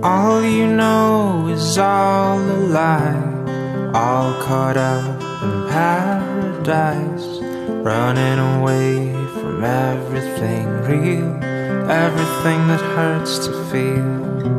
All you know is all a lie, all caught up in paradise, running away from everything real, everything that hurts to feel.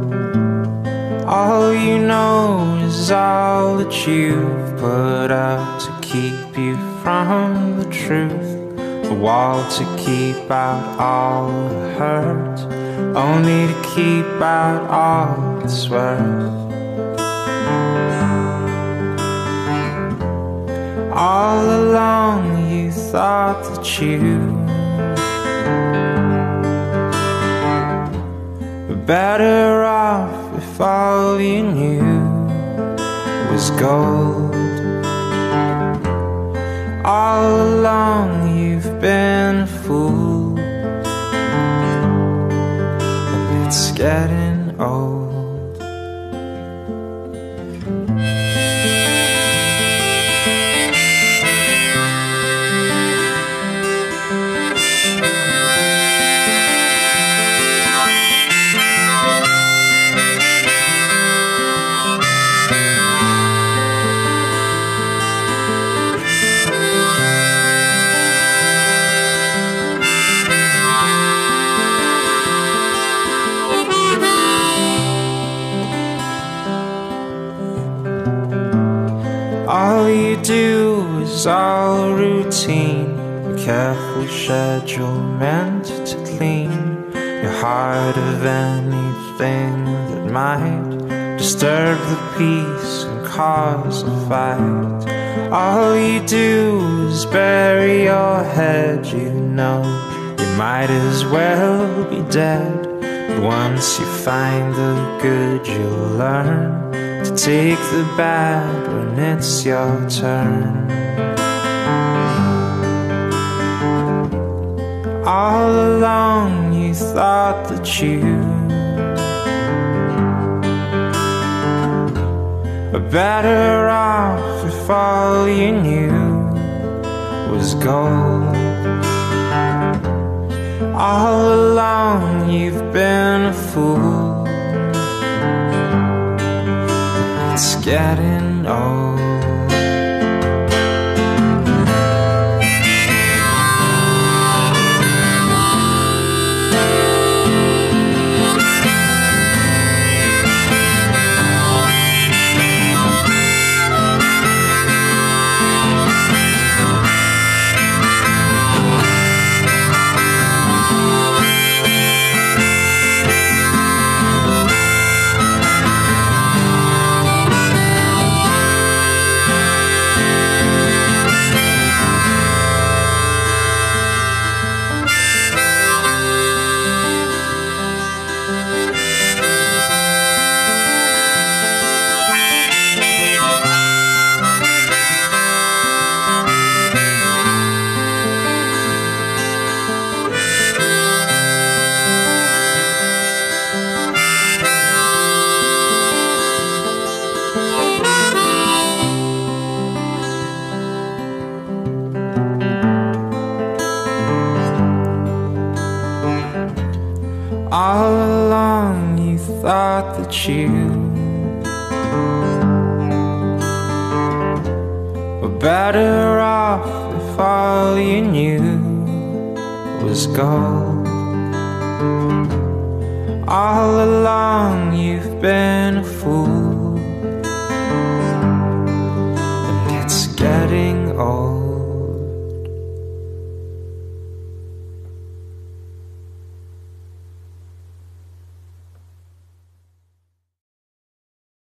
All you know is all that you've put up to keep you from the truth, a wall to keep out all the hurt, only to keep out all it's worth. All along you thought that you were better off if all you knew was gold. All along you've been a fool, and it's getting old. All you do is all routine, a careful schedule meant to clean your heart of anything that might disturb the peace and cause a fight. All you do is bury your head, you know you might as well be dead. But once you find the good, you'll learn to take the bad when it's your turn. All along you thought that you were better off if all you knew was gold. All along you've been a fool, it's getting old. All along you thought that you were better off if all you knew was gold. All along you've been a fool,